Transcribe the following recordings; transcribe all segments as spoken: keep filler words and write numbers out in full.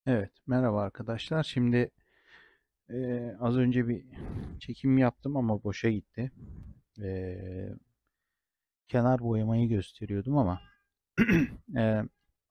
Evet, merhaba arkadaşlar. Şimdi eee, az önce bir çekim yaptım ama boşa gitti. Eee, kenar boyamayı gösteriyordum ama eee,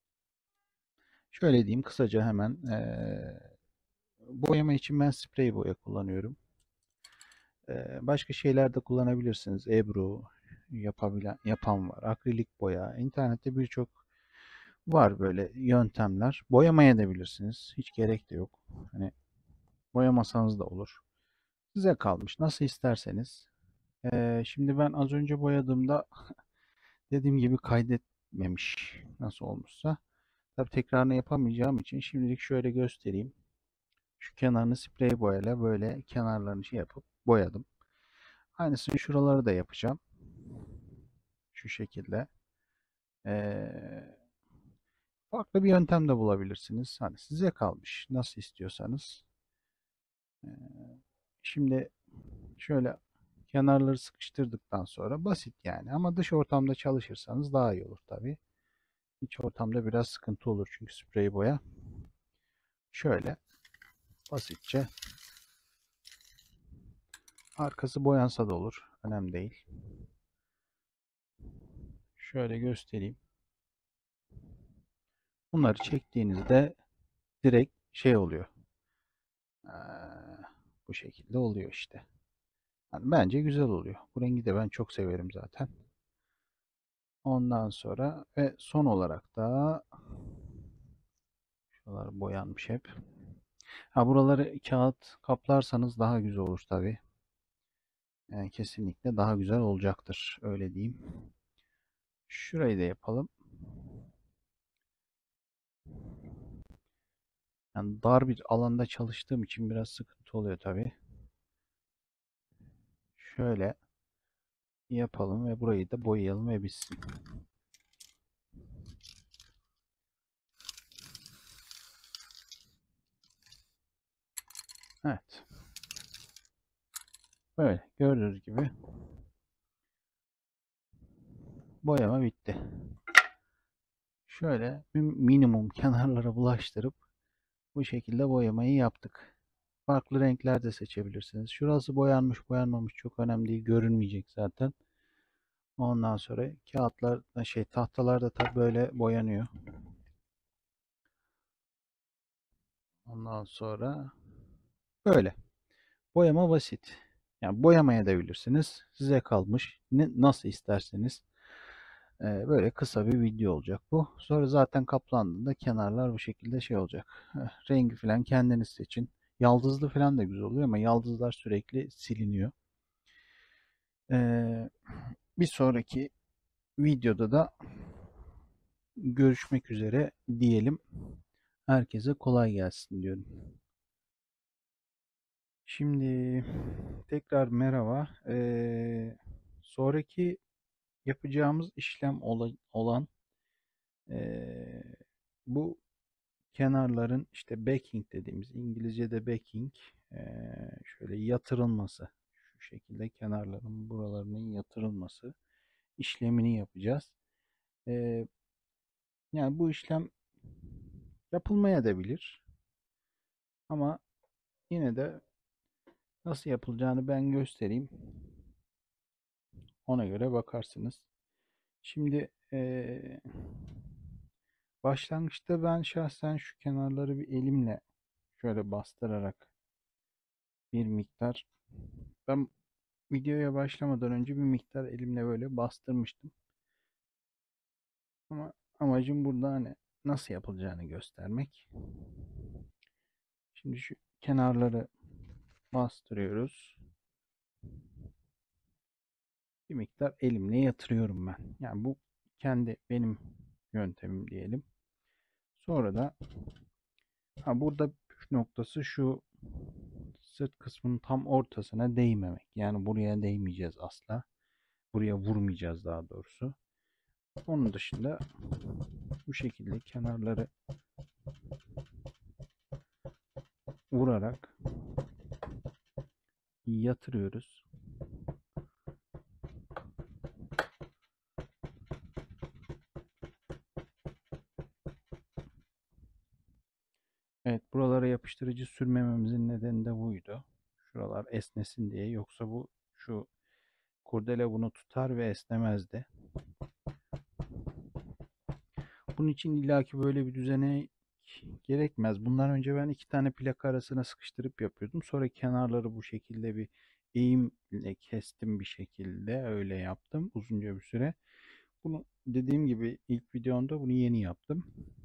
şöyle diyeyim kısaca hemen eee, boyama için ben sprey boya kullanıyorum. Eee, başka şeyler de kullanabilirsiniz. Ebru yapabilen yapan var. Akrilik boya. İnternette birçok var böyle yöntemler. Boyamaya da bilirsiniz. Hiç gerek de yok. Hani boyamasanız da olur. Size kalmış. Nasıl isterseniz. Ee, şimdi ben az önce boyadığımda dediğim gibi kaydetmemiş nasıl olmuşsa. Tabii tekrarını yapamayacağım için şimdilik şöyle göstereyim. Şu kenarını sprey boyayla böyle kenarlarını şey yapıp boyadım. Aynısını şuraları da yapacağım. Şu şekilde. Ee, farklı bir yöntem de bulabilirsiniz. Hani size kalmış. Nasıl istiyorsanız. Ee, şimdi şöyle kenarları sıkıştırdıktan sonra basit yani. Ama dış ortamda çalışırsanız daha iyi olur tabii. İç ortamda biraz sıkıntı olur çünkü sprey boya. Şöyle basitçe arkası boyansa da olur. Önemli değil. Şöyle göstereyim. Bunları çektiğinizde direkt şey oluyor. Ee, bu şekilde oluyor işte. Yani bence güzel oluyor. Bu rengi de ben çok severim zaten. Ondan sonra ve son olarak da şuralar boyanmış hep. Ha buraları kağıt kaplarsanız daha güzel olur tabii. Yani kesinlikle daha güzel olacaktır. Öyle diyeyim. Şurayı da yapalım. Yani dar bir alanda çalıştığım için biraz sıkıntı oluyor tabii. Şöyle yapalım ve burayı da boyayalım ve bitsin. Evet. Böyle gördüğünüz gibi boyama bitti. Şöyle bir minimum kenarlara bulaştırıp bu şekilde boyamayı yaptık. Farklı renkler de seçebilirsiniz. Şurası boyanmış boyanmamış çok önemli değil. Görünmeyecek zaten. Ondan sonra kağıtlar şey tahtalar da tabii böyle boyanıyor. Ondan sonra böyle. Boyama basit. Yani boyamaya da bilirsiniz. Size kalmış. Ne, nasıl isterseniz. Ee, böyle kısa bir video olacak bu. Sonra zaten kaplandığında kenarlar bu şekilde şey olacak. Eh, rengi falan kendiniz seçin. Yaldızlı falan da güzel oluyor ama yaldızlar sürekli siliniyor. Ee, bir sonraki videoda da görüşmek üzere diyelim. Herkese kolay gelsin diyorum. Şimdi tekrar merhaba. Ee, sonraki yapacağımız işlem ola- olan eee, bu kenarların işte backing dediğimiz İngilizce'de backing eee, şöyle yatırılması şu şekilde kenarların buralarının yatırılması işlemini yapacağız. Eee, yani bu işlem yapılmaya da bilir ama yine de nasıl yapılacağını ben göstereyim. Ona göre bakarsınız. Şimdi eee, başlangıçta ben şahsen şu kenarları bir elimle şöyle bastırarak bir miktar ben videoya başlamadan önce bir miktar elimle böyle bastırmıştım. Ama amacım burada hani nasıl yapılacağını göstermek. Şimdi şu kenarları bastırıyoruz. Bir miktar elimle yatırıyorum ben. Yani bu kendi benim yöntemim diyelim. Sonra da ha burada püf noktası şu sırt kısmının tam ortasına değmemek. Yani buraya değmeyeceğiz asla. Buraya vurmayacağız daha doğrusu. Onun dışında bu şekilde kenarları vurarak yatırıyoruz. Evet, buralara yapıştırıcı sürmememizin nedeni de buydu. Şuralar esnesin diye. Yoksa bu şu kurdele bunu tutar ve esnemezdi. Bunun için illaki böyle bir düzene gerekmez. Bundan önce ben iki tane plak arasına sıkıştırıp yapıyordum. Sonra kenarları bu şekilde bir eğimle kestim bir şekilde. Öyle yaptım uzunca bir süre. Bunu dediğim gibi ilk videomda bunu yeni yaptım.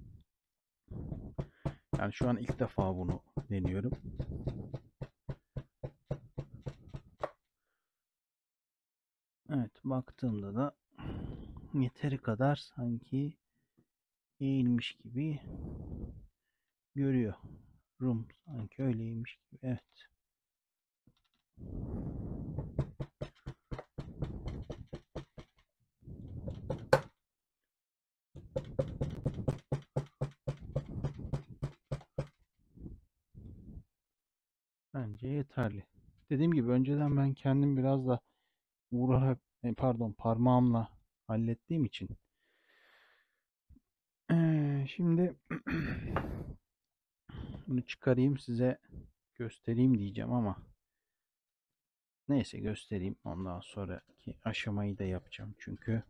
Yani şu an ilk defa bunu deniyorum. Evet, baktığımda da yeteri kadar sanki eğilmiş gibi görüyor. Rum sanki öyleymiş gibi. Evet. Bence yeterli. Dediğim gibi önceden ben kendim biraz da vurarak, e, pardon parmağımla hallettiğim için. Ee, şimdi bunu çıkarayım size göstereyim diyeceğim ama neyse göstereyim. Ondan sonraki aşamayı da yapacağım çünkü.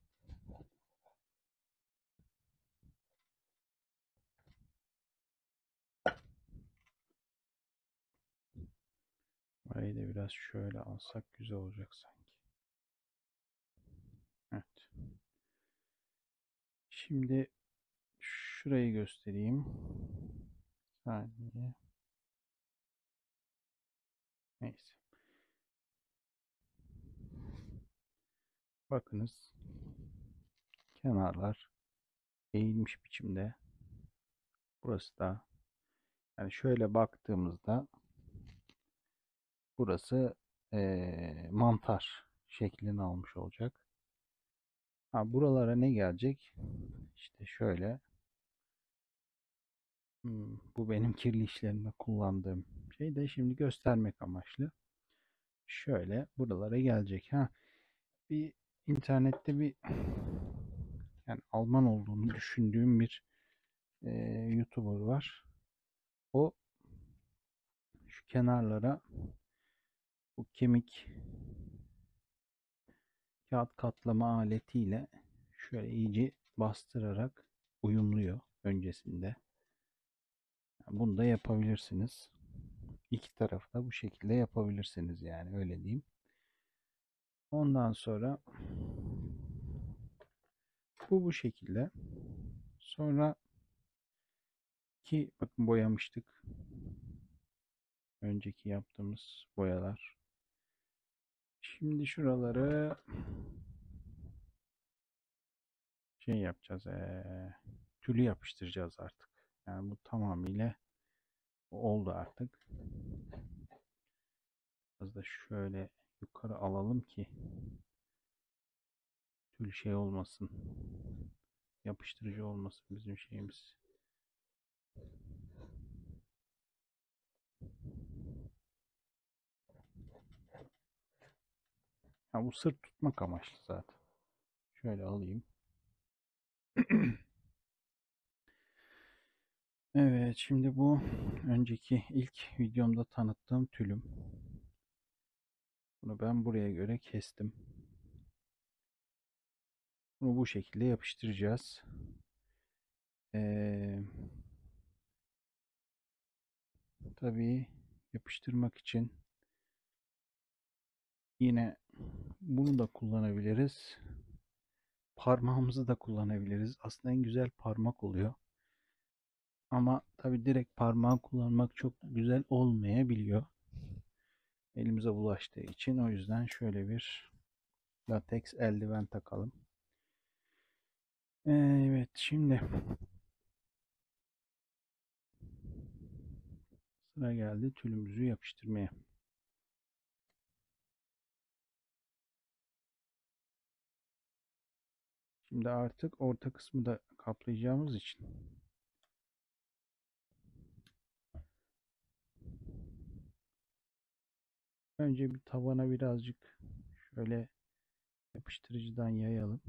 Burayı da biraz şöyle alsak güzel olacak sanki. Evet. Şimdi şurayı göstereyim. Bir saniye. Neyse. Bakınız. Kenarlar eğilmiş biçimde. Burası da yani şöyle baktığımızda burası eee, mantar şeklini almış olacak. Ha, buralara ne gelecek? İşte şöyle. Hmm, bu benim kirli işlerimde kullandığım şey de şimdi göstermek amaçlı. Şöyle buralara gelecek. Ha, bir internette bir yani Alman olduğunu düşündüğüm bir eee, YouTuber var. O şu kenarlara bu kemik kağıt katlama aletiyle şöyle iyice bastırarak uyumluyor öncesinde. Bunu da yapabilirsiniz. İki tarafı da bu şekilde yapabilirsiniz yani öyle diyeyim. Ondan sonra bu bu şekilde. Sonra ki bakın boyamıştık. Önceki yaptığımız boyalar. Şimdi şuraları şey yapacağız. Ee, tülü yapıştıracağız artık. Yani bu tamamıyla oldu artık. Biraz da şöyle yukarı alalım ki tül şey olmasın. Yapıştırıcı olmasın bizim şeyimiz. Ha, bu sırt tutmak amaçlı zaten. Şöyle alayım. Evet, şimdi bu önceki ilk videomda tanıttığım tülüm. Bunu ben buraya göre kestim. Bunu bu şekilde yapıştıracağız. Ee, tabii yapıştırmak için yine bunu da kullanabiliriz. Parmağımızı da kullanabiliriz. Aslında en güzel parmak oluyor. Ama tabii direkt parmağı kullanmak çok güzel olmayabiliyor. Elimize bulaştığı için o yüzden şöyle bir lateks eldiven takalım. Evet, şimdi sıra geldi tülümüzü yapıştırmaya. Şimdi artık orta kısmı da kaplayacağımız için önce bir tavana birazcık şöyle yapıştırıcıdan yayalım.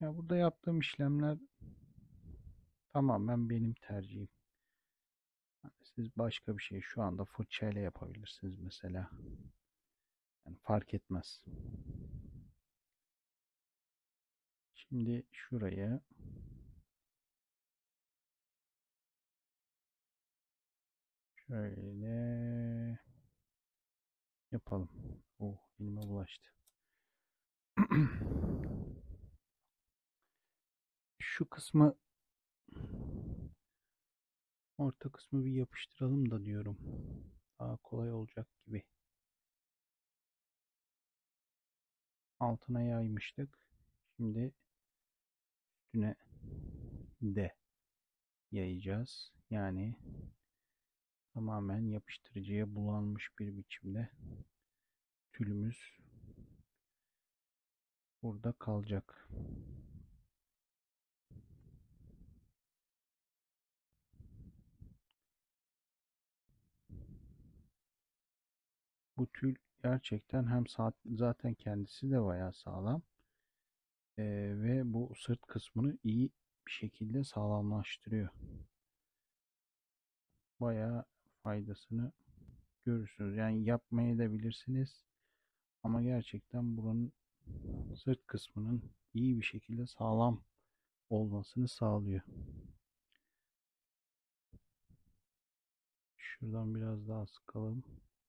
Ya burada yaptığım işlemler tamamen benim tercihim. Yani siz başka bir şey şu anda fırçayla yapabilirsiniz mesela. Yani fark etmez. Şimdi şuraya şöyle yapalım. Oh, elime bulaştı. Şu kısmı, orta kısmı bir yapıştıralım da diyorum. Daha kolay olacak gibi. Altına yaymıştık. Şimdi üstüne de yayacağız. Yani tamamen yapıştırıcıya bulanmış bir biçimde tülümüz burada kalacak. Bu tül gerçekten hem saat, zaten kendisi de bayağı sağlam. Ee, ve bu sırt kısmını iyi bir şekilde sağlamlaştırıyor. Bayağı faydasını görürsünüz. Yani yapmayı da bilirsiniz. Ama gerçekten buranın sırt kısmının iyi bir şekilde sağlam olmasını sağlıyor. Şuradan biraz daha sıkalım.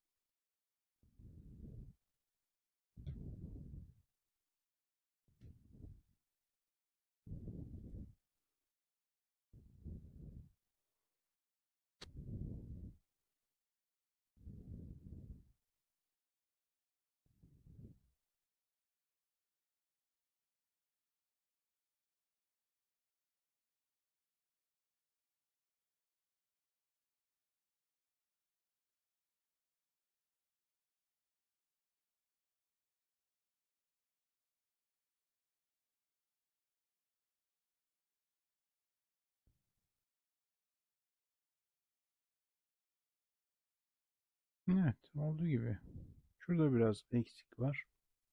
Evet, olduğu gibi. Şurada biraz eksik var.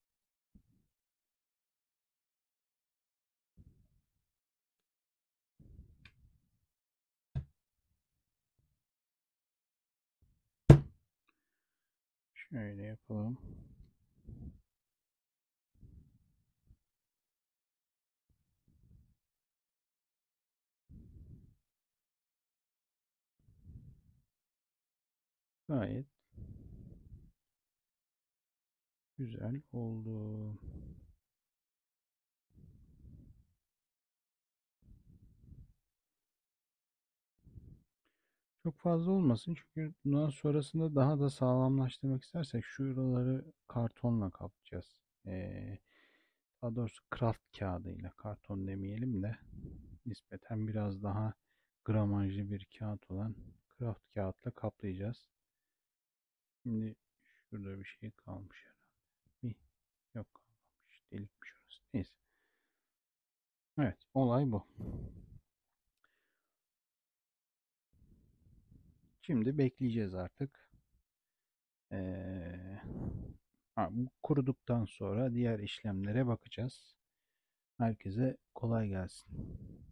Şöyle yapalım. Gayet güzel oldu. Çok fazla olmasın çünkü bundan sonrasında daha da sağlamlaştırmak istersek şuraları kartonla kaplayacağız. Ee, daha doğrusu kraft kağıdıyla, karton demeyelim de nispeten biraz daha gramajlı bir kağıt olan kraft kağıtla kaplayacağız. Şimdi şurada bir şey kalmış herhalde. Bir, yok kalmamış. Delikmiş orası. Neyse. Evet, olay bu. Şimdi bekleyeceğiz artık. Ee, ha, bu kuruduktan sonra diğer işlemlere bakacağız. Herkese kolay gelsin.